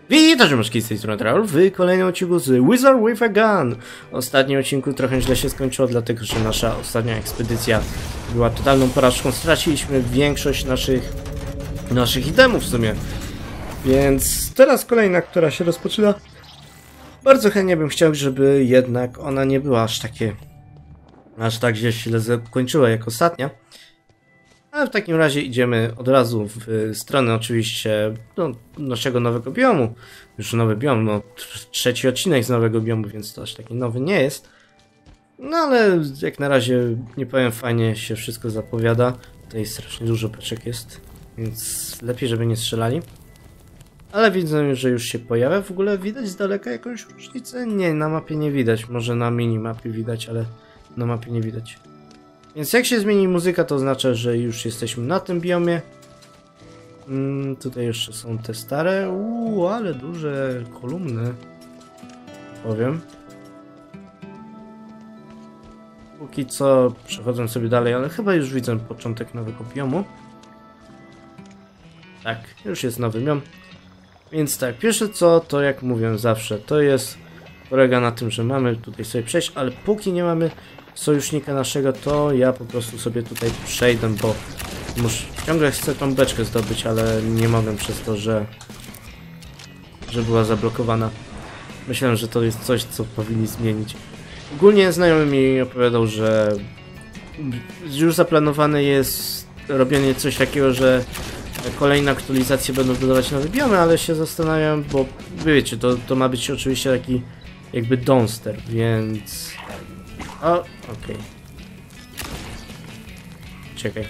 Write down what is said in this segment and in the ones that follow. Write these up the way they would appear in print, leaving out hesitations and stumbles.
Witajcie myszki z tej strony Travel w kolejnym odcinku z Wizard with a Gun. W ostatnim odcinku trochę źle się skończyło, dlatego że nasza ostatnia ekspedycja była totalną porażką. Straciliśmy większość naszych itemów w sumie. Więc teraz kolejna, która się rozpoczyna. Bardzo chętnie bym chciał, żeby jednak ona nie była aż tak źle zakończyła jak ostatnia. Ale w takim razie idziemy od razu w stronę oczywiście naszego nowego biomu. Już nowy biom, no trzeci odcinek z nowego biomu, więc to aż taki nowy nie jest. No ale jak na razie, nie powiem, fajnie się wszystko zapowiada. Tutaj strasznie dużo beczek jest, więc lepiej, żeby nie strzelali. Ale widzę, że już się pojawia. W ogóle widać z daleka jakąś różnicę? Nie, na mapie nie widać. Może na minimapie widać, ale na mapie nie widać. Więc jak się zmieni muzyka, to oznacza, że już jesteśmy na tym biomie. Tutaj jeszcze są te stare. Ale duże kolumny. Powiem. Póki co przechodzę sobie dalej, ale chyba już widzę początek nowego biomu. Tak, już jest nowy biom. Więc tak, pierwsze co, to jak mówię zawsze, polega na tym, że mamy tutaj sobie przejść, ale póki nie mamy sojusznika naszego, to ja po prostu sobie tutaj przejdę, bo ciągle chcę tą beczkę zdobyć, ale nie mogę przez to, że była zablokowana. Myślałem, że to jest coś, co powinni zmienić. Ogólnie znajomy mi opowiadał, że już zaplanowane jest robienie coś takiego, że kolejne aktualizacje będą dodawać nowe biomy, ale się zastanawiam, bo wiecie, to ma być oczywiście taki jakby Donster, więc... O, okej. Czekaj.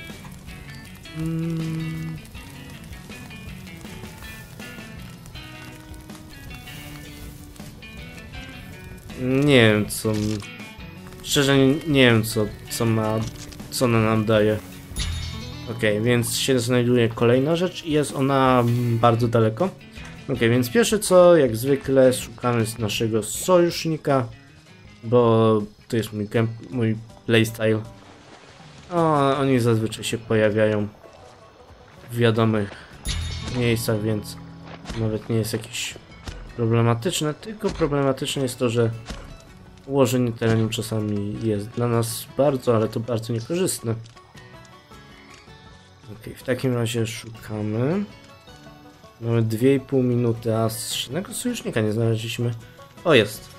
Nie wiem co... Szczerze nie wiem co ona nam daje. Okej, więc się znajduje kolejna rzecz i jest ona bardzo daleko. Okej, więc pierwsze co, jak zwykle szukamy naszego sojusznika, bo to jest mój playstyle. Oni zazwyczaj się pojawiają w wiadomych miejscach, więc nawet nie jest jakieś problematyczne, tylko problematyczne jest to, że ułożenie terenu czasami jest dla nas bardzo, ale to bardzo niekorzystne. Okej, w takim razie szukamy. Mamy 2,5 minuty, a żadnego sojusznika nie znaleźliśmy. O, jest.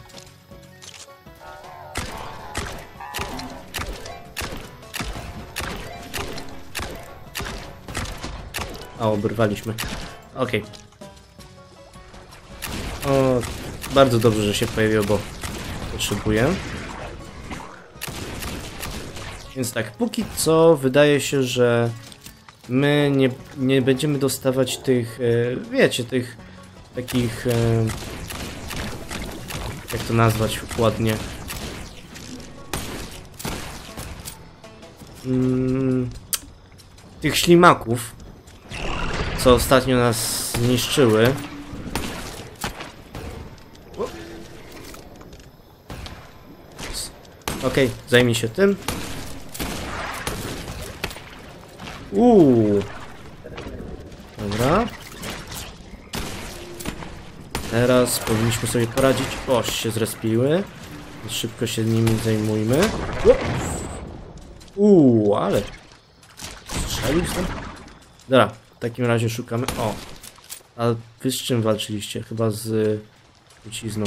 Oberwaliśmy. Okej. O, bardzo dobrze, że się pojawiło, bo potrzebuję. Więc tak, póki co wydaje się, że my nie będziemy dostawać tych, wiecie, tych takich, jak to nazwać ładnie, tych ślimaków, co ostatnio nas zniszczyły. Okej, zajmij się tym. Dobra. Teraz powinniśmy sobie poradzić. O, się zrespiły. Szybko się nimi zajmujmy. Ale strzelił tam. Dobra, w takim razie szukamy. O, a wy z czym walczyliście? Chyba z trucizną.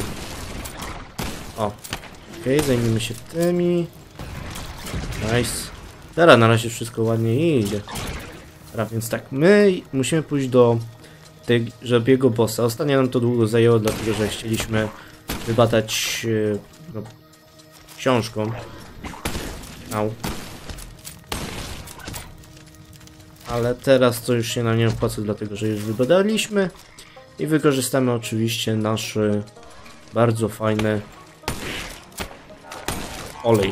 Okej, zajmijmy się tymi. Nice. Teraz na razie wszystko ładnie idzie. Dobra, więc tak, my musimy pójść do żabiego bossa. Ostatnio nam to długo zajęło, dlatego że chcieliśmy wybadać książką. Ale teraz to już się nam nie opłaca, dlatego że już wybadaliśmy. I wykorzystamy oczywiście nasz bardzo fajny olej.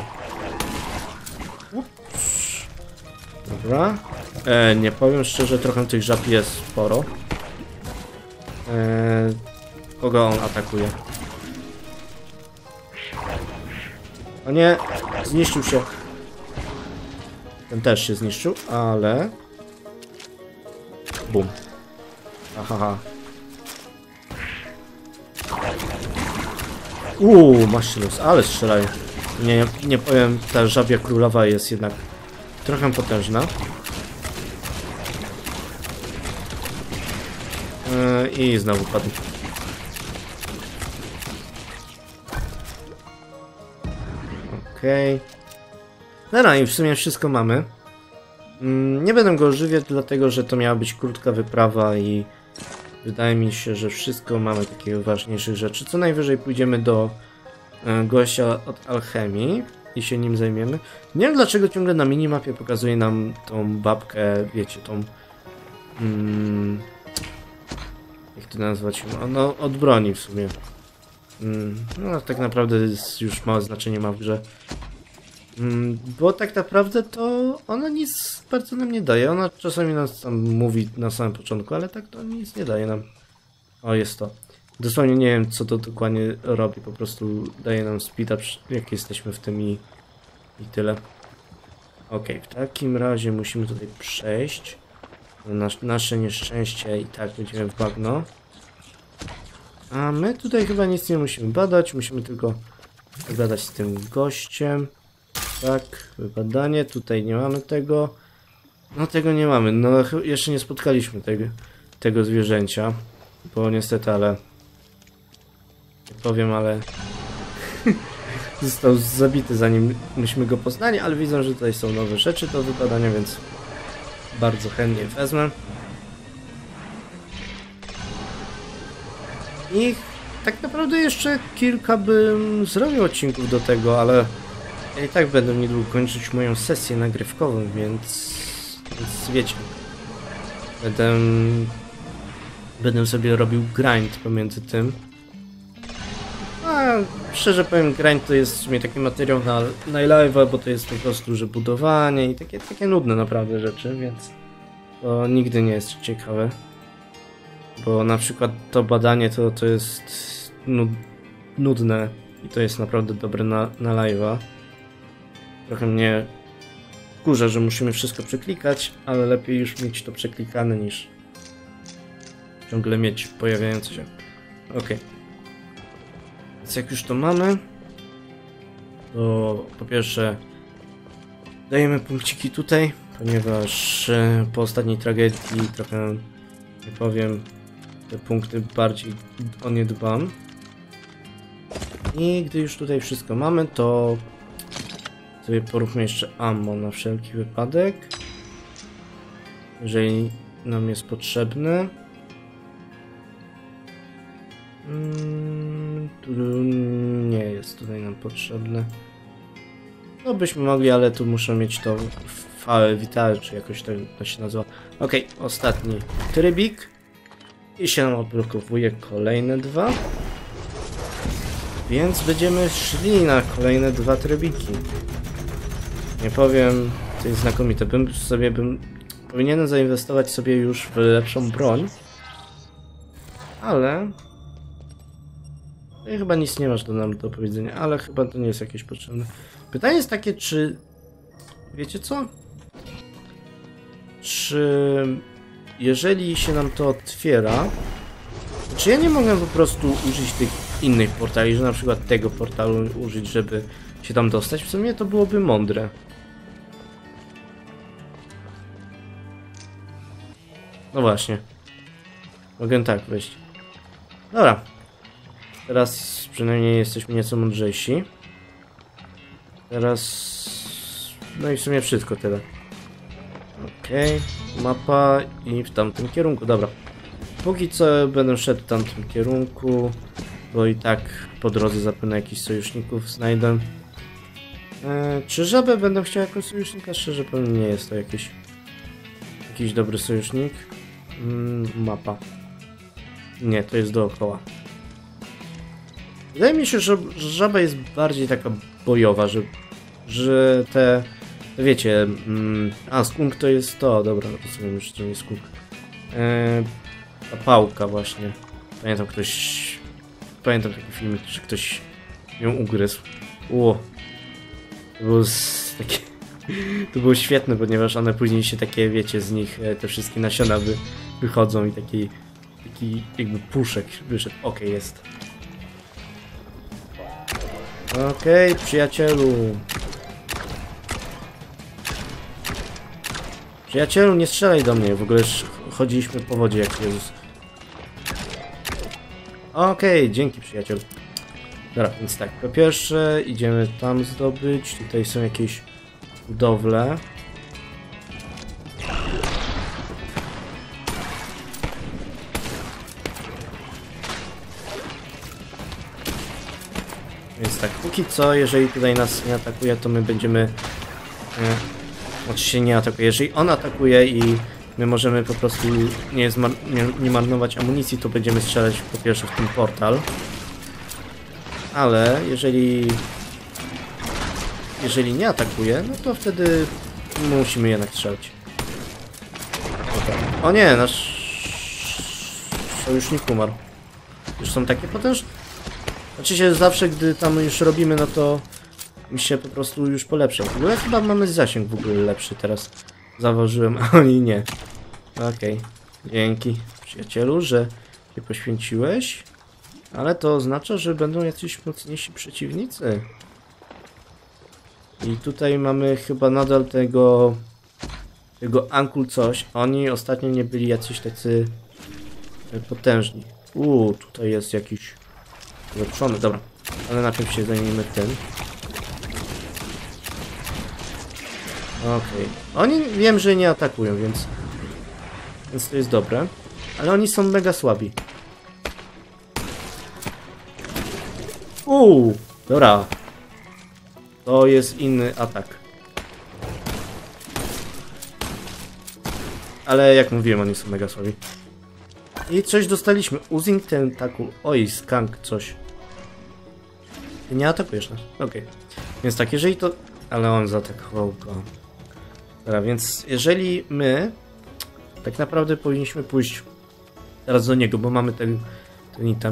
Dobra. Nie powiem szczerze, trochę tych żab jest sporo. Kogo on atakuje? O nie, zniszczył się. Ten też się zniszczył, ale... Bum. Aha. Masz los, ale strzelają. Nie powiem, ta żabia królowa jest jednak trochę potężna. I znowu padł. Okej. Dobra, i w sumie wszystko mamy. Nie będę go ożywiać, dlatego że to miała być krótka wyprawa i wydaje mi się, że wszystko mamy takich ważniejszych rzeczy. Co najwyżej pójdziemy do gościa od alchemii i się nim zajmiemy. Nie wiem dlaczego ciągle na minimapie pokazuje nam tą babkę, wiecie, tą... jak to nazwać? No, od broni w sumie. No, tak naprawdę już małe znaczenie ma w grze. Bo tak naprawdę to ona nic bardzo nam nie daje. Ona czasami nas tam mówi na samym początku, ale tak to nic nie daje nam. O, jest to. Dosłownie nie wiem, co to dokładnie robi. Po prostu daje nam speed up, jak jesteśmy w tym i tyle. Okej, w takim razie musimy tutaj przejść. Nasze nieszczęście i tak będziemy w bagno. A my tutaj chyba nic nie musimy badać. Musimy tylko pogadać z tym gościem. Tak, wybadanie. Tutaj nie mamy tego. No tego nie mamy. No jeszcze nie spotkaliśmy tego zwierzęcia. Bo niestety, ale... nie powiem, ale... został zabity zanim myśmy go poznali, ale widzę, że tutaj są nowe rzeczy do wybadania, więc... bardzo chętnie wezmę. I tak naprawdę jeszcze kilka bym zrobił odcinków do tego, ale ja i tak będę niedługo kończyć moją sesję nagrywkową, więc wiecie, będę sobie robił grind pomiędzy tym. A szczerze powiem, grind to jest w sumie taki materiał na live'a, bo to jest po prostu, że budowanie i takie nudne naprawdę rzeczy, więc to nigdy nie jest ciekawe. Bo na przykład to badanie to jest nudne i to jest naprawdę dobre na live'a. Trochę mnie wkurza, że musimy wszystko przeklikać, ale lepiej już mieć to przeklikane niż ciągle mieć pojawiające się. Ok. Więc jak już to mamy, to po pierwsze dajemy punkciki tutaj, ponieważ po ostatniej tragedii trochę, nie powiem, te punkty bardziej o nie dbam. I gdy już tutaj wszystko mamy, to sobie poróbmy jeszcze ammo na wszelki wypadek, jeżeli nam jest potrzebne. Tu nie jest tutaj nam potrzebne. No byśmy mogli, ale tu muszę mieć to fałę vital, czy jakoś to się nazywa. Ok, ostatni trybik. I się nam odblokowuje kolejne dwa. Więc będziemy szli na kolejne dwa trybiki. Nie powiem, to jest znakomite. Powinienem zainwestować sobie już w lepszą broń. Ale... i chyba nic nie masz do powiedzenia, ale chyba to nie jest jakieś potrzebne. Pytanie jest takie, czy... wiecie co? Czy... jeżeli się nam to otwiera, czy ja nie mogę po prostu użyć tych innych portali, że na przykład tego portalu użyć, żeby się tam dostać? W sumie to byłoby mądre. No właśnie. Mogę tak wejść. Dobra. Teraz przynajmniej jesteśmy nieco mądrzejsi. Teraz... no i w sumie wszystko tyle. Okej, mapa i w tamtym kierunku, dobra. Póki co będę szedł w tamtym kierunku, bo i tak po drodze zapewne jakichś sojuszników znajdę. Czy żabę będę chciał jako sojusznika? Szczerze powiem, nie jest to jakiś dobry sojusznik. Mapa. Nie, to jest dookoła. Wydaje mi się, że żaba jest bardziej taka bojowa, że te... wiecie... a, skunk to jest to, dobra, rozumiem już, że nie skunk. Ta pałka właśnie. Pamiętam taki filmik, że ktoś ją ugryzł. To było takie... to było świetne, ponieważ one później się takie, wiecie, z nich te wszystkie nasiona wychodzą i taki jakby puszek wyszedł. Okej, jest. Okej, przyjacielu. Przyjacielu, nie strzelaj do mnie. W ogóle chodziliśmy po wodzie jak Jezus. Okej, dzięki przyjacielu. Dobra, więc tak, po pierwsze idziemy tam zdobyć. Tutaj są jakieś budowle. Więc tak, póki co, jeżeli tutaj nas nie atakuje, to my będziemy... Oczywiście nie atakuje. Jeżeli on atakuje i my możemy po prostu nie marnować amunicji, to będziemy strzelać po pierwsze w ten portal. Ale jeżeli nie atakuje, no to wtedy musimy jednak strzelać. O nie, nasz sojusznik umarł. Już są takie potężne. Oczywiście zawsze, gdy tam już robimy, no to mi się po prostu już polepsza. W ogóle chyba mamy zasięg w ogóle lepszy teraz. Zauważyłem, a oni nie. Okej. Dzięki przyjacielu, że się poświęciłeś. Ale to oznacza, że będą jacyś mocniejsi przeciwnicy. I tutaj mamy chyba nadal tego Ankul coś. Oni ostatnio nie byli jacyś tacy potężni. Tutaj jest jakiś ulepszony. Dobra, ale najpierw się zajmijmy tym. Okej. Oni wiem, że nie atakują, więc to jest dobre. Ale oni są mega słabi. Dobra. To jest inny atak. Ale jak mówiłem, oni są mega słabi. I coś dostaliśmy. Using Tentacle. Oj, skunk, coś. Ty nie atakujesz nas. Okej. Więc tak, jeżeli to... Ale on zaatakował go. Dobra, więc jeżeli my... Tak naprawdę powinniśmy pójść teraz do niego, bo mamy ten item.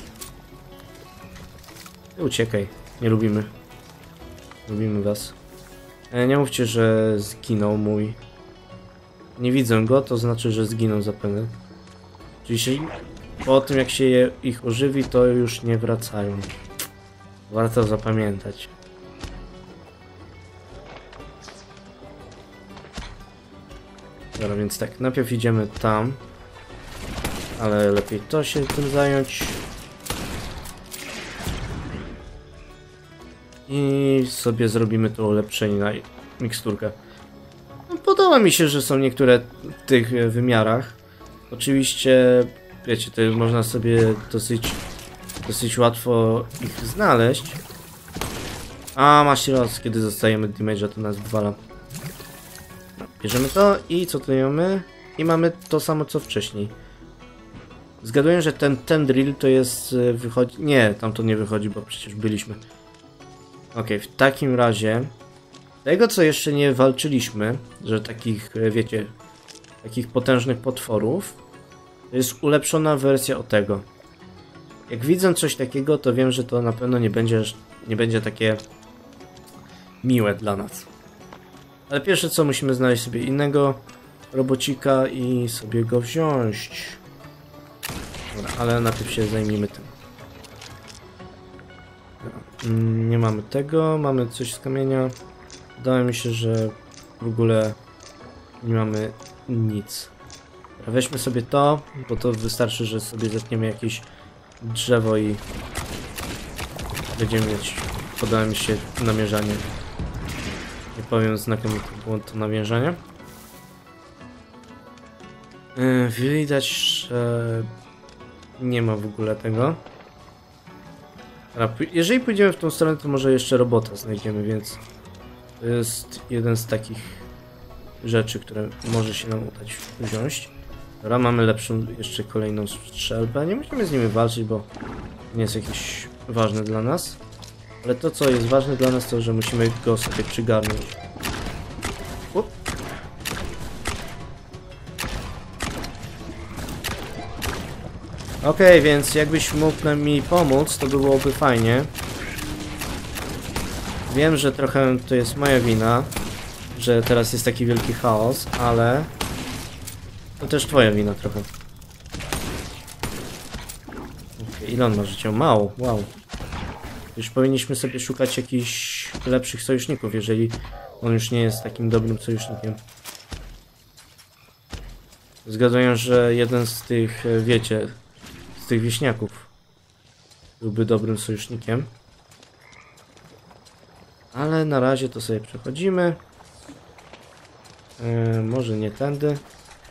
Uciekaj. Nie lubimy. Lubimy was. Nie mówcie, że zginął mój. Nie widzę go, to znaczy, że zginął zapewne. Czyli po tym, jak się ich ożywi, to już nie wracają. Warto zapamiętać. Dobra, więc tak, najpierw idziemy tam. Ale lepiej to się tym zająć. I sobie zrobimy to ulepszenie na miksturkę. Podoba mi się, że są niektóre w tych wymiarach. Oczywiście, wiecie, to można sobie dosyć łatwo ich znaleźć. A masz raz, kiedy zostajemy damage'a, to nas wywala. Bierzemy to i co tu mamy? I mamy to samo co wcześniej. Zgaduję, że ten drill to jest wychodzi... Nie, tam to nie wychodzi, bo przecież byliśmy. Okej, w takim razie tego, co jeszcze nie walczyliśmy, że takich, wiecie, takich potężnych potworów, to jest ulepszona wersja od tego. Jak widzę coś takiego, to wiem, że to na pewno nie będzie takie miłe dla nas. Ale pierwsze co, musimy znaleźć sobie innego robocika i sobie go wziąć. Dobra, ale najpierw się zajmijmy tym. Nie mamy tego, mamy coś z kamienia. Wydaje mi się, że w ogóle nie mamy nic. Weźmy sobie to, bo to wystarczy, że sobie zetniemy jakieś drzewo i będziemy mieć, podoba mi się, namierzanie. Nie powiem, znakomite było to namierzanie. Widać, że nie ma w ogóle tego. Jeżeli pójdziemy w tą stronę, to może jeszcze robota znajdziemy, więc to jest jeden z takich rzeczy, które może się nam udać wziąć. Dobra, mamy lepszą, jeszcze kolejną strzelbę. Nie musimy z nimi walczyć, bo nie jest jakieś ważne dla nas. Ale to, co jest ważne dla nas, to, że musimy go sobie przygarnąć. Okej, więc jakbyś mógł mi pomóc, to byłoby fajnie. Wiem, że trochę to jest moja wina, że teraz jest taki wielki chaos, ale to też twoja wina trochę. Ile on ma życia? Mało, wow. Już powinniśmy sobie szukać jakichś lepszych sojuszników, jeżeli on już nie jest takim dobrym sojusznikiem. Zgadzają, że jeden z tych, wiecie, z tych wieśniaków byłby dobrym sojusznikiem. Ale na razie to sobie przechodzimy. Może nie tędy.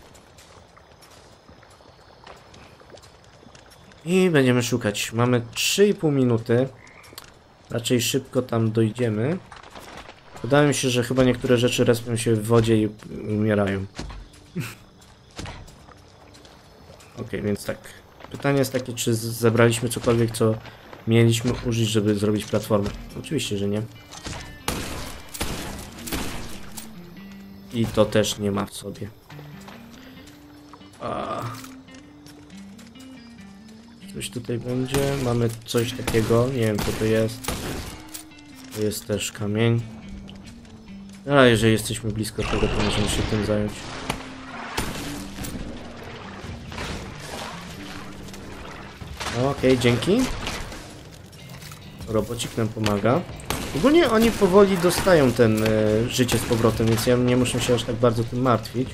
I będziemy szukać. Mamy 3,5 minuty. Raczej szybko tam dojdziemy. Wydaje mi się, że chyba niektóre rzeczy respią się w wodzie i umierają. Ok, więc tak. Pytanie jest takie, czy zebraliśmy cokolwiek, co mieliśmy użyć, żeby zrobić platformę. Oczywiście, że nie. I to też nie ma w sobie. Coś tutaj będzie. Mamy coś takiego. Nie wiem, co to jest. To jest też kamień. Ale jeżeli jesteśmy blisko tego, to możemy się tym zająć. Okej, dzięki. Robocik nam pomaga. Ogólnie oni powoli dostają ten życie z powrotem, więc ja nie muszę się aż tak bardzo tym martwić.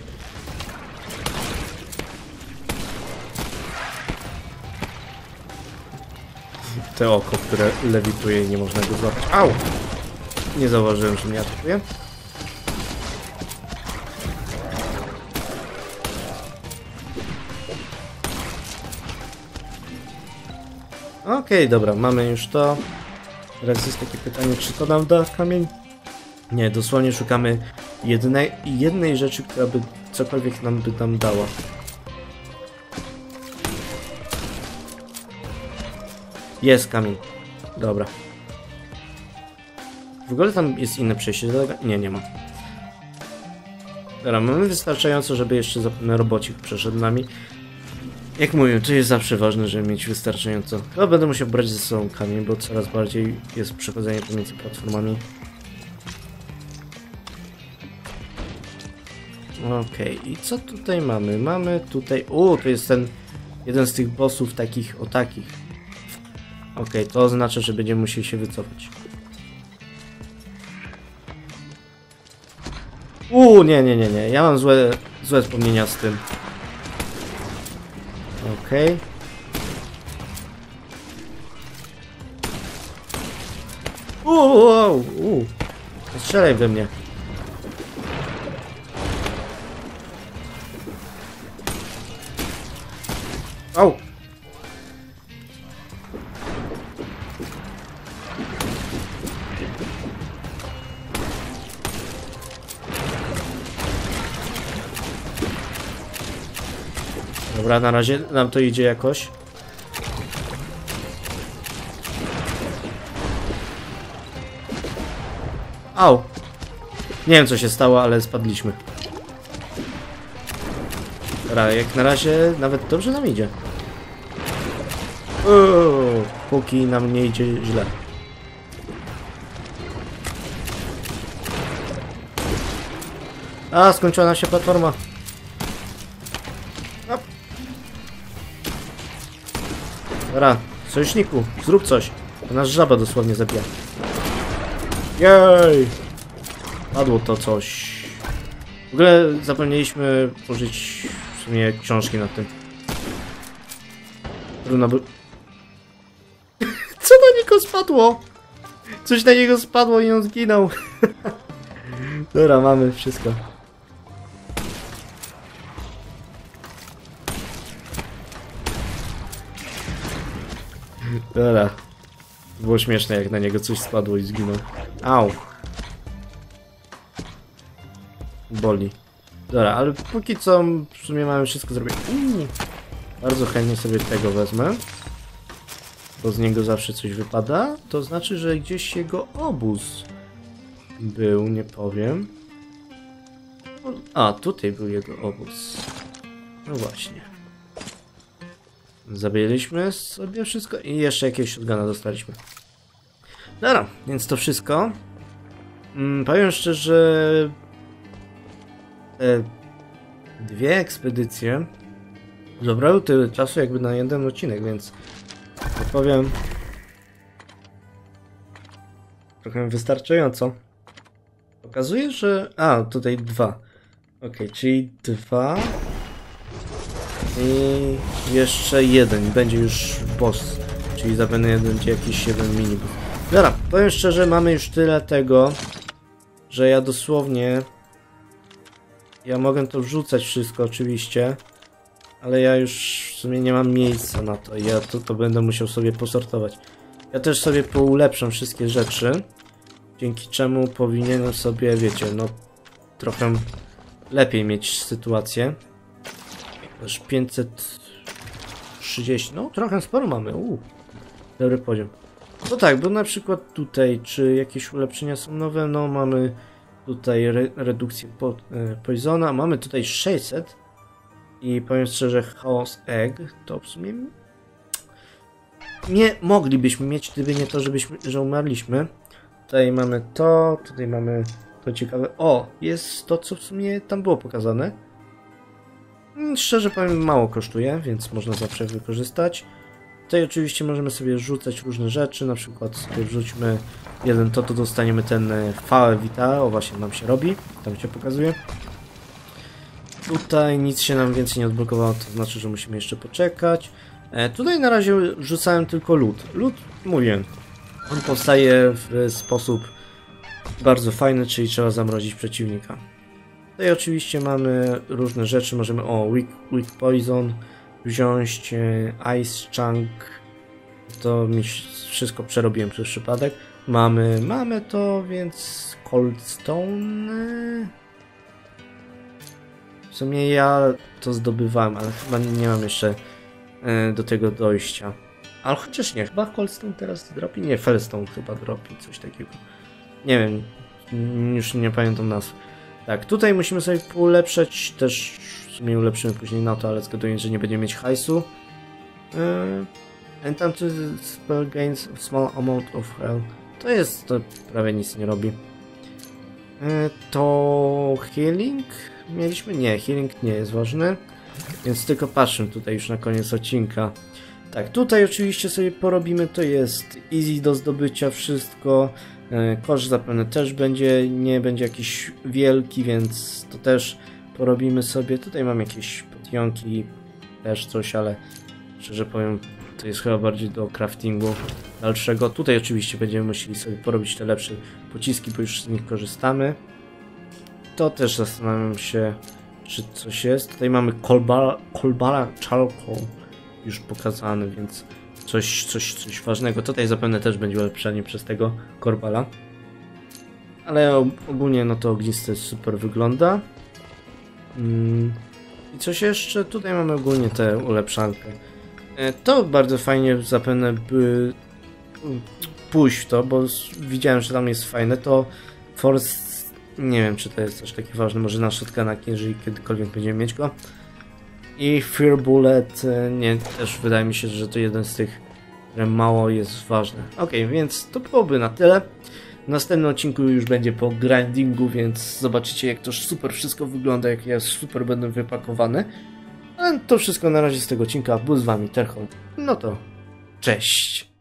Te oko, które lewituje i nie można go złapać. Au! Nie zauważyłem, że mnie atakuje. Okej, dobra, mamy już to. Teraz jest takie pytanie, czy to nam da kamień? Nie, dosłownie szukamy jednej rzeczy, która by cokolwiek nam by tam dała. Jest kamień. Dobra. W ogóle tam jest inne przejście. Nie, nie ma. Dobra, mamy wystarczająco, żeby jeszcze zapewne robocik przeszedł nami. Jak mówię, to jest zawsze ważne, żeby mieć wystarczająco. Chyba będę musiał brać ze sobą kamień, bo coraz bardziej jest przechodzenie pomiędzy platformami. Okej, i co tutaj mamy? Mamy tutaj... to jest ten... jeden z tych bossów takich o takich. Okej, to oznacza, że będziemy musieli się wycofać. Nie. Ja mam złe wspomnienia z tym. Okej. Strzelaj we mnie. Au! Dobra, na razie nam to idzie jakoś. Au! Nie wiem, co się stało, ale spadliśmy. Dobra, jak na razie nawet dobrze nam idzie. Póki nam nie idzie źle. Skończyła nam się platforma. Dobra, sojuszniku, zrób coś. To nasz żaba dosłownie zabija. Jej! Padło to coś. W ogóle zapomnieliśmy użyć w sumie książki na tym. Trudno by... Co na niego spadło? Coś na niego spadło i on zginął. Dobra, mamy wszystko. Dobra. Było śmieszne, jak na niego coś spadło i zginął. Au. Boli. Dobra, ale póki co w sumie mamy wszystko zrobione. Bardzo chętnie sobie tego wezmę. Bo z niego zawsze coś wypada. To znaczy, że gdzieś jego obóz był, nie powiem. Tutaj był jego obóz. No właśnie. Zabijaliśmy sobie wszystko i jeszcze jakiegoś shotguna dostaliśmy. Dobra, więc to wszystko. Powiem szczerze, te dwie ekspedycje zabrały tyle czasu jakby na jeden odcinek, więc powiem, trochę wystarczająco. Pokazuje, że... A, tutaj 2. Ok, czyli 2. I jeszcze 1. Będzie już boss. Czyli zapewne będzie jakiś jeden miniboss. Dobra, powiem szczerze, mamy już tyle tego, że ja dosłownie... Ja mogę to wrzucać wszystko oczywiście, ale ja już w sumie nie mam miejsca na to. Ja to będę musiał sobie posortować. Ja też sobie poulepszam wszystkie rzeczy, dzięki czemu powinienem sobie, wiecie, no trochę lepiej mieć sytuację. Też 530, no trochę sporo mamy, dobry poziom. No tak, bo na przykład tutaj, czy jakieś ulepszenia są nowe? No mamy tutaj redukcję poisona, mamy tutaj 600 i powiem szczerze, Chaos Egg to w sumie nie moglibyśmy mieć, gdyby nie to, że umarliśmy. Tutaj mamy to ciekawe. O, jest to, co w sumie tam było pokazane. Szczerze powiem, mało kosztuje, więc można zawsze wykorzystać. Tutaj oczywiście możemy sobie rzucać różne rzeczy, na przykład sobie wrzućmy jeden to dostaniemy ten Fale Vita, o właśnie nam się robi, tam się pokazuje. Tutaj nic się nam więcej nie odblokowało, to znaczy, że musimy jeszcze poczekać. Tutaj na razie rzucałem tylko lód. Lód, mówię, on powstaje w sposób bardzo fajny, czyli trzeba zamrozić przeciwnika. Tutaj oczywiście mamy różne rzeczy, możemy, Weak Poison wziąć, Ice Chunk, to mi wszystko przerobiłem przez przypadek. Mamy to, więc Cold Stone. W sumie ja to zdobywałem, ale chyba nie mam jeszcze do tego dojścia. Ale chociaż nie, chyba Cold Stone teraz dropi? Nie, Fellstone chyba dropi, coś takiego. Nie wiem, już nie pamiętam nazw. Tak, tutaj musimy sobie ulepszać, też w sumie ulepszymy później na to, ale zgaduję, że nie będziemy mieć hajsu. Enchanted spell gains small amount of health. To prawie nic nie robi. To healing mieliśmy? Nie, healing nie jest ważny. Więc tylko patrzę tutaj już na koniec odcinka. Tak, tutaj oczywiście sobie porobimy, to jest easy do zdobycia wszystko. Koszt zapewne też nie będzie jakiś wielki, więc to też porobimy sobie. Tutaj mam jakieś potionki, też coś, ale szczerze powiem, to jest chyba bardziej do craftingu dalszego. Tutaj oczywiście będziemy musieli sobie porobić te lepsze pociski, bo już z nich korzystamy. To też zastanawiam się, czy coś jest. Tutaj mamy Kolbala Charcoal już pokazany, więc coś ważnego. Tutaj zapewne też będzie ulepszenie przez tego Korbala. Ale ogólnie no to ognisty super wygląda. I coś jeszcze? Tutaj mamy ogólnie tę ulepszankę. To bardzo fajnie zapewne by pójść w to, bo widziałem, że tam jest fajne. To Force, nie wiem czy to jest też takie ważne, może na shotgunach, jeżeli kiedykolwiek będziemy mieć go. I Fear Bullet, nie, też wydaje mi się, że to jeden z tych, które mało jest ważne. Ok, więc to byłoby na tyle. W następnym odcinku już będzie po grindingu, więc zobaczycie jak to super wszystko wygląda, jak ja super będę wypakowany. Ale to wszystko na razie z tego odcinka. Był z wami Terchol. No to cześć!